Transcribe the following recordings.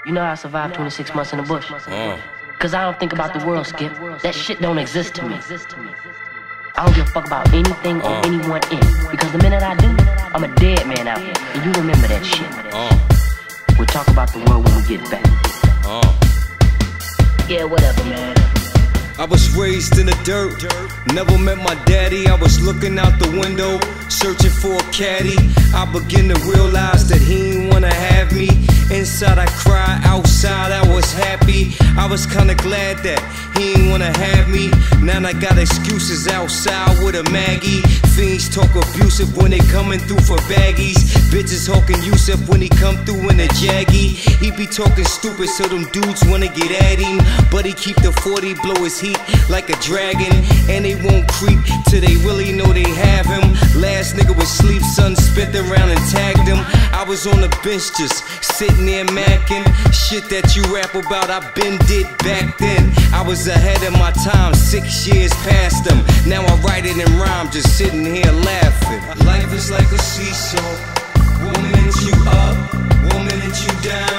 You know how I survived 26 months in the bush? Cause I don't think about the world, Skip. That shit don't exist to me. I don't give a fuck about anything or anyone in it. Because the minute I do, I'm a dead man out here. And you remember that shit. We'll talk about the world when we get back. Yeah, whatever, man. I was raised in the dirt, never met my daddy. I was looking out the window, searching for a caddy. I began to realize that he ain't wanna have me. Inside I cried, outside I was happy. I was kinda glad that he ain't wanna have me. Now I got excuses outside with a Maggie. Fiends talk abusive when they coming through for baggies. Bitches hawking Yusuf when he come through in a Jaggy. He be talking stupid so them dudes wanna get at him. But he keep the 40, blow his heat like a dragon. And they won't creep till they really know they have him. Last nigga was sleep, son spent around and tagged him. I was on the bench just sitting there macking. Shit that you rap about, I been did back then. I was ahead of my time, 6 years past them. Now I write it in rhyme, just sitting here laughing. Life is like a seesaw. One minute you up, one minute you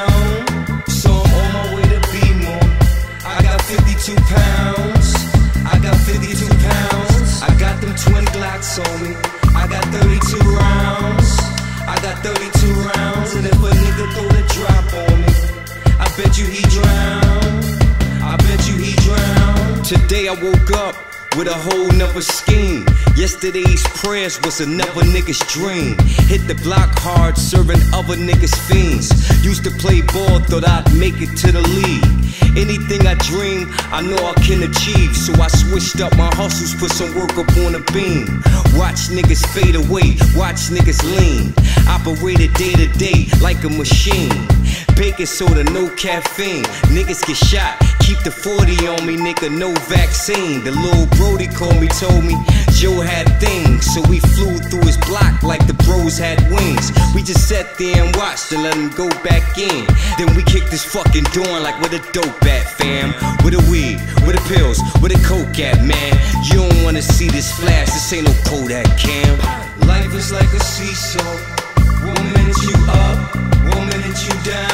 down. So I'm on my way to be more. I got 52 pounds. I got 52 pounds. I got them twin Glocks on me. I got 32 rounds. I got 32 rounds. And if a nigga throw the drop on me, I bet you he drown. I bet you he drown. Today I woke up with a whole nother scheme. Yesterday's prayers was another nigga's dream. Hit the block hard, serving other niggas fiends. Used to play ball, thought I'd make it to the league. Anything I dream, I know I can achieve. So I switched up my hustles, put some work up on the beam. Watch niggas fade away, watch niggas lean. Operated day to day like a machine. Baking soda, no caffeine. Niggas get shot, keep the 40 on me, nigga, no vaccine. The little Brody called me, told me Joe had things. So we flew through his block like the bros had wings. We just sat there and watched and let him go back in. Then we kicked this fucking door like where the dope at, fam. With the weed, with the pills, with the coke at, man. You don't wanna see this flash, this ain't no Kodak cam. Life is like a seesaw. One minute you up, one minute you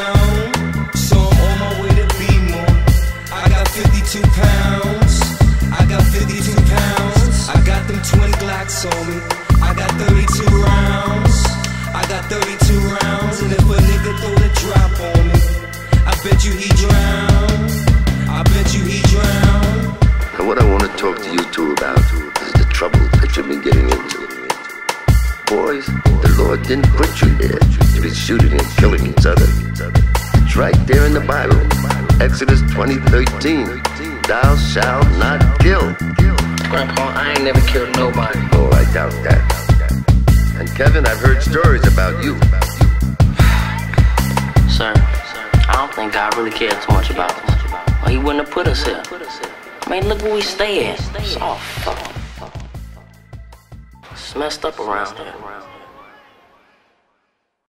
down. So I'm on my way to be more. I got 52 pounds. I got 52 pounds. I got them twin Glocks on me. I got 32 rounds. I got 32 rounds. And if a nigga throw the drop on me, I bet you he drown. I bet you he drown. And what I want to talk to you two about is the trouble that you've been getting into. Boys, the Lord didn't put you here to be shooting and killing each other. It's right there in the Bible. Exodus 20:13. Thou shalt not kill. Grandpa, I ain't never killed nobody. Oh, I doubt that. And Kevin, I've heard stories about you. Sir, I don't think God really cared too much about us. Or he wouldn't have put us here. I mean, look where we stay at. It's all fucked. It's messed up around here.